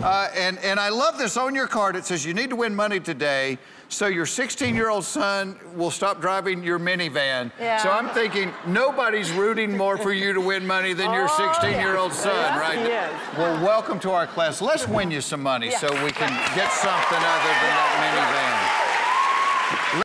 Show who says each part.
Speaker 1: And I love this. On your card, it says you need to win money today so your 16-year-old son will stop driving your minivan.
Speaker 2: Yeah.
Speaker 1: So I'm thinking nobody's rooting more for you to win money than your 16-year-old son, right?
Speaker 2: Yes.
Speaker 1: Well, welcome to our class. Let's win you some money so we can get something other than that minivan.